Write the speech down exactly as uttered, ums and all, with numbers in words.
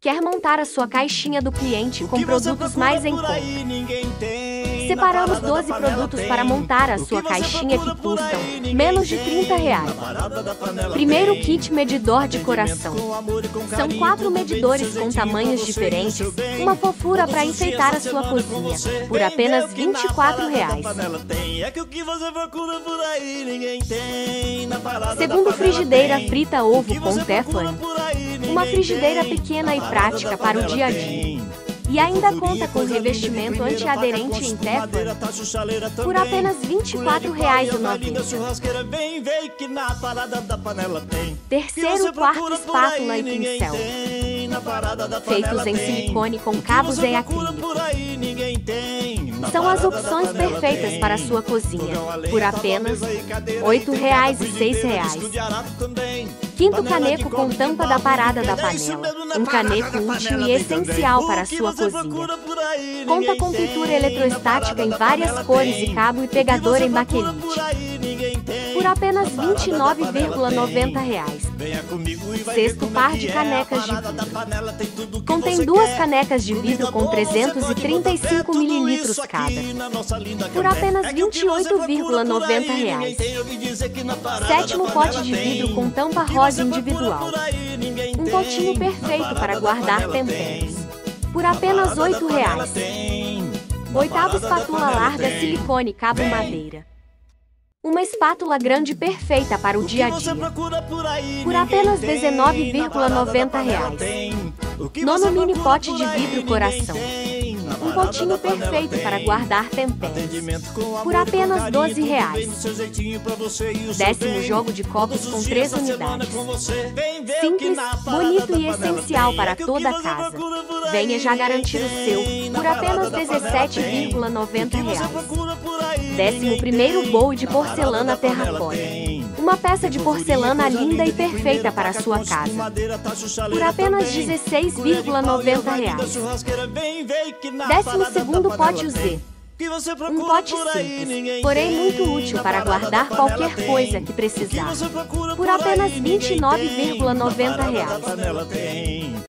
Quer montar a sua caixinha do cliente com produtos mais em conta? Separamos doze produtos para montar a sua caixinha que custam menos de trinta reais. Primeiro kit medidor de coração. São quatro medidores com tamanhos diferentes, uma fofura para enfeitar a sua cozinha, por apenas vinte e quatro reais. Segundo, frigideira frita ovo com Teflon. Uma frigideira pequena e prática para o dia a dia. E ainda conta com revestimento antiaderente em Teflon por apenas vinte e quatro reais e noventa centavos. Terceiro, quarto, espátula e pincel, feitos em silicone com cabos em acrílico. São as opções perfeitas para a sua cozinha, por apenas oito reais e seis reais. Quinto, caneco com tampa da parada da panela. Um caneco útil e essencial para a sua cozinha. Conta com pintura eletrostática em várias cores e cabo e pegador em baquelite. Por apenas vinte e nove reais e noventa centavos. Sexto, par de canecas de vidro. Contém duas canecas de vidro com trezentos e trinta e cinco mililitros cada, por apenas vinte e oito reais e noventa centavos. Sétimo, pote de vidro com tampa rosa individual. Um potinho perfeito para guardar temperos, por apenas oito reais. Oitavo, espátula larga silicone cabo madeira. Uma espátula grande perfeita para o dia a dia, por apenas dezenove reais e noventa centavos. Nono, mini pote de vidro coração. Um potinho perfeito para guardar temperos, por apenas doze reais. Décimo, jogo de copos com três unidades. Simples, bonito e essencial para toda a casa. Venha já garantir o seu, por apenas dezessete reais e noventa centavos. Décimo primeiro, bowl de porcelana terracota. Uma peça de porcelana linda e perfeita para a sua casa, por apenas dezesseis reais e noventa centavos. Décimo segundo, pote U Z. Um pote simples, porém muito útil para guardar qualquer coisa que precisar, por apenas vinte e nove reais e noventa centavos.